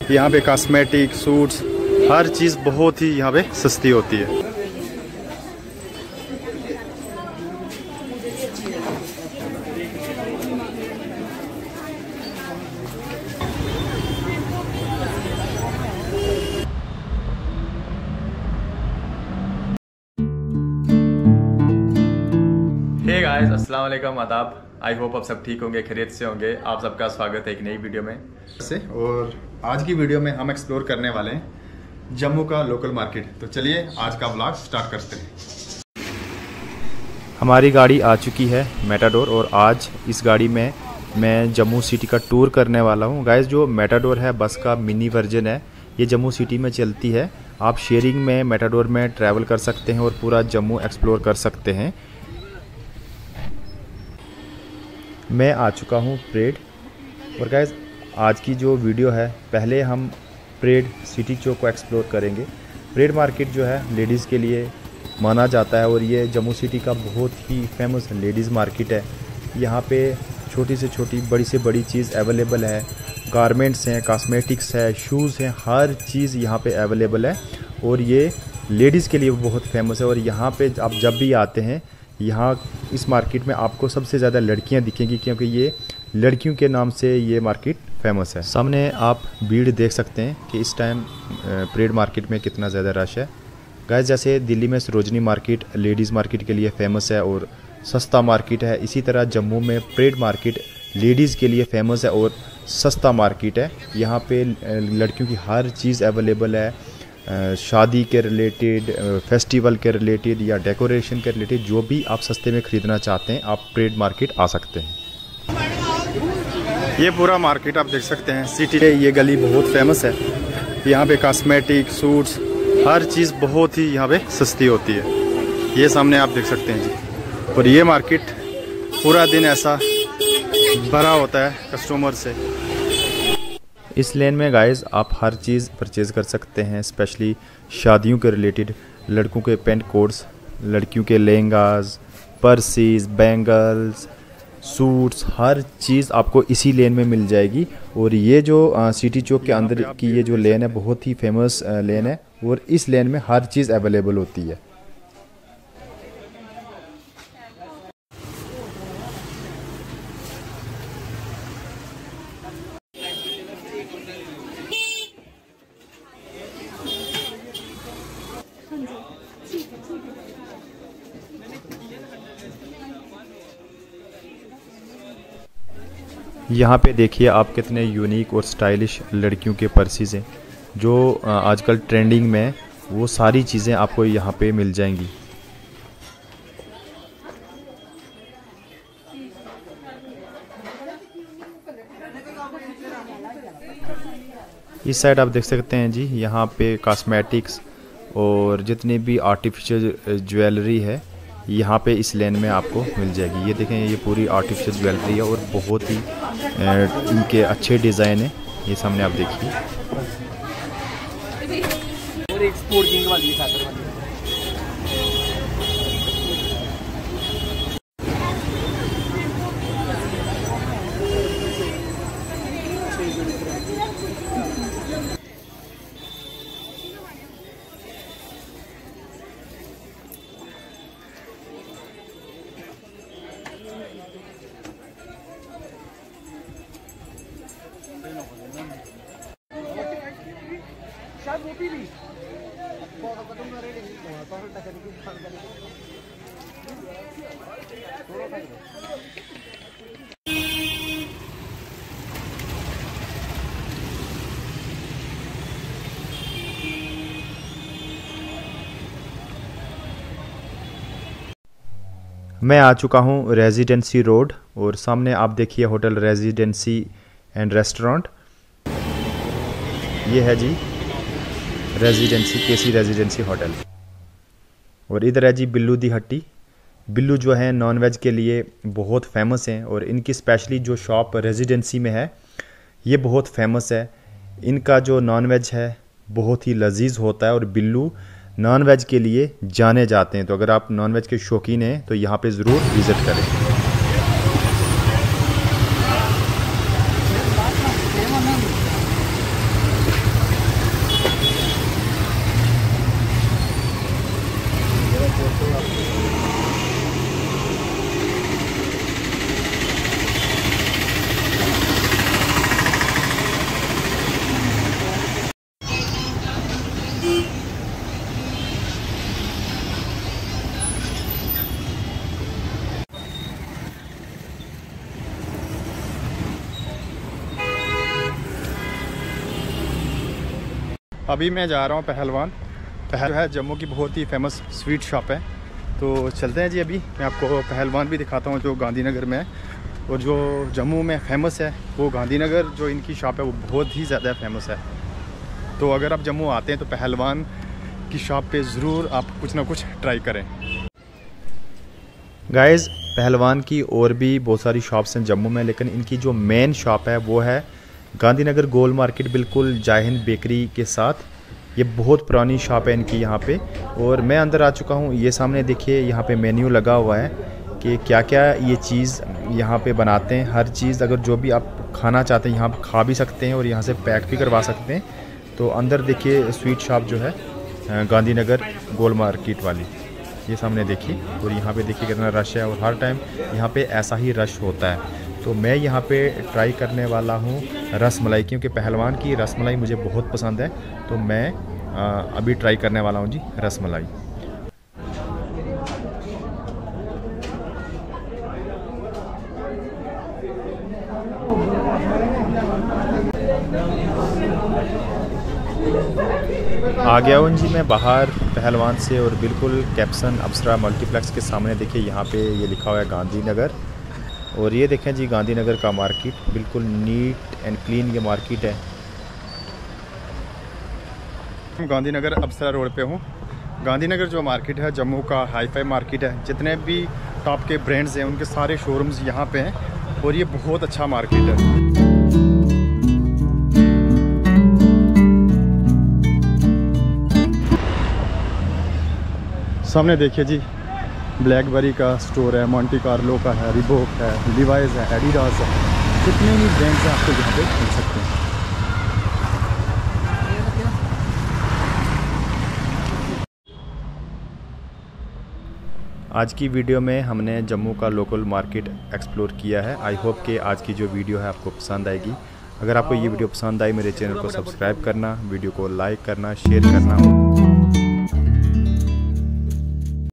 यहाँ पे cosmetic, suits, हर चीज़ बहुत ही यहाँ पे सस्ती होती है। हे गाइस, अस्सलाम वालेकुम, आदाब। आई होप आप सब ठीक होंगे, खैरियत से होंगे। आप सबका स्वागत है एक नई वीडियो में और आज की वीडियो में हम एक्सप्लोर करने वाले हैं जम्मू का लोकल मार्केट। तो चलिए आज का व्लॉग स्टार्ट करते हैं। हमारी गाड़ी आ चुकी है मेटाडोर और आज इस गाड़ी में मैं जम्मू सिटी का टूर करने वाला हूँ। गाइस, जो मेटाडोर है बस का मिनी वर्जन है, ये जम्मू सिटी में चलती है। आप शेयरिंग में मेटाडोर में ट्रैवल कर सकते हैं और पूरा जम्मू एक्सप्लोर कर सकते हैं। मैं आ चुका हूँ परेड और गाइस आज की जो वीडियो है, पहले हम परेड सिटी चौक को एक्सप्लोर करेंगे। परेड मार्केट जो है लेडीज़ के लिए माना जाता है और ये जम्मू सिटी का बहुत ही फेमस लेडीज़ मार्केट है। यहाँ पे छोटी से छोटी, बड़ी से बड़ी चीज़ अवेलेबल है। गारमेंट्स हैं, कॉस्मेटिक्स है, शूज़ हैं, हर चीज़ यहाँ पे अवेलेबल है और ये लेडीज़ के लिए बहुत फेमस है। और यहाँ पे आप जब भी आते हैं, यहाँ इस मार्केट में आपको सबसे ज़्यादा लड़कियाँ दिखेंगी क्योंकि ये लड़कियों के नाम से ये मार्केट फेमस है। सामने आप भीड़ देख सकते हैं कि इस टाइम परेड मार्केट में कितना ज़्यादा रश है। गाइस, जैसे दिल्ली में सरोजनी मार्केट लेडीज़ मार्केट के लिए फ़ेमस है और सस्ता मार्केट है, इसी तरह जम्मू में परेड मार्केट लेडीज़ के लिए फ़ेमस है और सस्ता मार्केट है। यहाँ पे लड़कियों की हर चीज़ अवेलेबल है। शादी के रिलेटेड, फेस्टिवल के रिलेटेड या डेकोरेशन के रिलेटेड जो भी आप सस्ते में ख़रीदना चाहते हैं, आप परेड मार्केट आ सकते हैं। ये पूरा मार्केट आप देख सकते हैं सिटी के। ये गली बहुत फेमस है। यहाँ पे कॉस्मेटिक, सूट्स, हर चीज़ बहुत ही यहाँ पे सस्ती होती है। ये सामने आप देख सकते हैं जी। और ये मार्केट पूरा दिन ऐसा भरा होता है कस्टमर से। इस लेन में गाइस आप हर चीज़ परचेज़ कर सकते हैं, स्पेशली शादियों के रिलेटेड, लड़कों के पेंट कोट्स, लड़कियों के लहंगाज, पर्सीज, बैंगल्स, सूट्स, हर चीज़ आपको इसी लेन में मिल जाएगी। और ये जो सिटी चौक के अंदर की ये जो लेन है बहुत ही फेमस लेन है और इस लेन में हर चीज़ अवेलेबल होती है। यहाँ पे देखिए आप कितने यूनिक और स्टाइलिश लड़कियों के पर्सीज हैं जो आजकल ट्रेंडिंग में, वो सारी चीज़ें आपको यहाँ पे मिल जाएंगी। इस साइड आप देख सकते हैं जी, यहाँ पे कॉस्मेटिक्स और जितनी भी आर्टिफिशियल ज्वेलरी है यहाँ पे इस लेन में आपको मिल जाएगी। ये देखें, ये पूरी आर्टिफिशियल ज्वेलरी है और बहुत ही इनके अच्छे डिज़ाइन है। ये सामने आप देखिए। मैं आ चुका हूँ रेजिडेंसी रोड और सामने आप देखिए होटल रेजिडेंसी एंड रेस्टोरेंट। ये है G residency, KC residency hotel. और इधर है जी बिल्लू दी हट्टी। बिल्लू जो है नॉन वेज के लिए बहुत फेमस हैं और इनकी स्पेशली जो शॉप रेजिडेंसी में है ये बहुत फेमस है। इनका जो नॉन वेज है बहुत ही लजीज होता है और बिल्लू नॉन वेज के लिए जाने जाते हैं। तो अगर आप नॉन वेज के शौकीन हैं तो यहाँ पे ज़रूर विज़िट करें। अभी मैं जा रहा हूँ पहलवान है जम्मू की बहुत ही फेमस स्वीट शॉप है। तो चलते हैं जी। अभी मैं आपको पहलवान भी दिखाता हूँ जो गांधीनगर में है, और जो जम्मू में फ़ेमस है वो गांधीनगर जो इनकी शॉप है वो बहुत ही ज़्यादा फेमस है। तो अगर आप जम्मू आते हैं तो पहलवान की शॉप पे ज़रूर आप कुछ ना कुछ ट्राई करें। गाइस पहलवान की और भी बहुत सारी शॉप्स हैं जम्मू में, लेकिन इनकी जो मेन शॉप है वो है गांधीनगर गोल मार्केट, बिल्कुल जय हिंद बेकरी के साथ। ये बहुत पुरानी शॉप है इनकी यहाँ पे, और मैं अंदर आ चुका हूँ। ये सामने देखिए यहाँ पे मेन्यू लगा हुआ है कि क्या क्या ये चीज़ यहाँ पे बनाते हैं। हर चीज़ अगर जो भी आप खाना चाहते हैं यहाँ पर खा भी सकते हैं और यहाँ से पैक भी करवा सकते हैं। तो अंदर देखिए स्वीट शॉप जो है गांधीनगर गोल मार्केट वाली, ये सामने देखिए। और यहाँ पे देखिए कितना रश है, और हर टाइम यहाँ पे ऐसा ही रश होता है। तो मैं यहाँ पे ट्राई करने वाला हूँ रस मलाई, क्योंकि पहलवान की रस मलाई मुझे बहुत पसंद है। तो मैं अभी ट्राई करने वाला हूँ जी रस मलाई। आ गया हूँ जी मैं बाहर पहलवान से, और बिल्कुल कैप्सन अप्सरा मल्टीप्लेक्स के सामने देखिए यहाँ पे ये लिखा हुआ है गांधीनगर। और ये देखें जी गांधीनगर का मार्केट, बिल्कुल नीट एंड क्लीन ये मार्केट है। गांधीनगर अप्सरा रोड पे हूँ। गांधीनगर जो मार्केट है जम्मू का हाईफाई मार्केट है। जितने भी टॉप के ब्रांड्स हैं उनके सारे शोरूम्स यहाँ पे हैं, और ये बहुत अच्छा मार्केट है। सामने देखिए जी ब्लैकबेरी का स्टोर है, मॉन्टी कार्लो का है, रिबॉक है, लिवाइस है, एडिडास है। जितने भी ब्रांड्स हैं आपको यहाँ पे मिल सकते हैं। आज की वीडियो में हमने जम्मू का लोकल मार्केट एक्सप्लोर किया है। आई होप कि आज की जो वीडियो है आपको पसंद आएगी। अगर आपको ये वीडियो पसंद आई मेरे चैनल को सब्सक्राइब करना, वीडियो को लाइक करना, शेयर करना।